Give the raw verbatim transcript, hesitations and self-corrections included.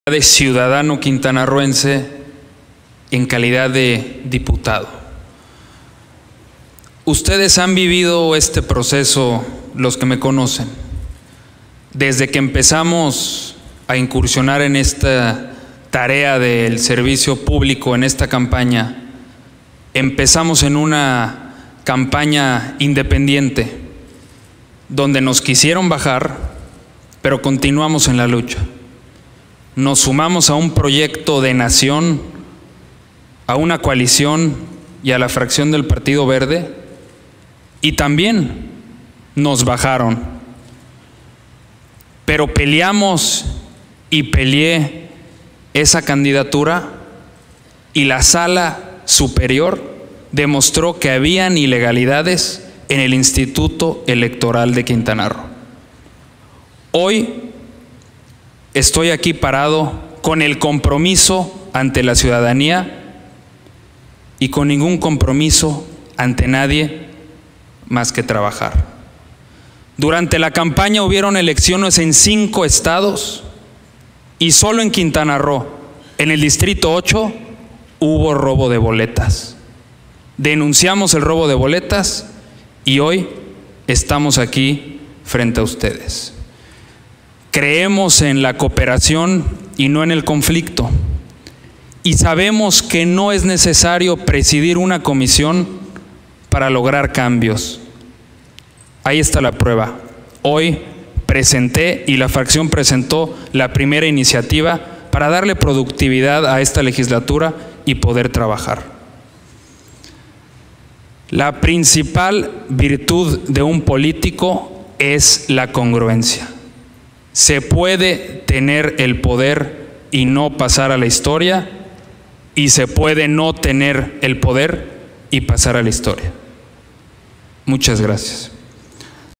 de ciudadano quintanarroense en calidad de diputado. Ustedes han vivido este proceso, los que me conocen, desde que empezamos a incursionar en esta tarea del servicio público, en esta campaña. Empezamos en una campaña independiente, donde nos quisieron bajar, pero continuamos en la lucha. Nos sumamos a un proyecto de nación, a una coalición y a la fracción del Partido Verde, y también nos bajaron. Pero peleamos y peleé esa candidatura, y la Sala Superior demostró que habían ilegalidades en el Instituto Electoral de Quintana Roo. Hoy estoy aquí parado con el compromiso ante la ciudadanía y con ningún compromiso ante nadie más que trabajar. Durante la campaña hubieron elecciones en cinco estados y solo en Quintana Roo, en el Distrito ocho, hubo robo de boletas. Denunciamos el robo de boletas y hoy estamos aquí frente a ustedes. Creemos en la cooperación y no en el conflicto. Y sabemos que no es necesario presidir una comisión para lograr cambios. Ahí está la prueba. Hoy presenté y la fracción presentó la primera iniciativa para darle productividad a esta legislatura y poder trabajar. La principal virtud de un político es la congruencia. Se puede tener el poder y no pasar a la historia, y se puede no tener el poder y pasar a la historia. Muchas gracias.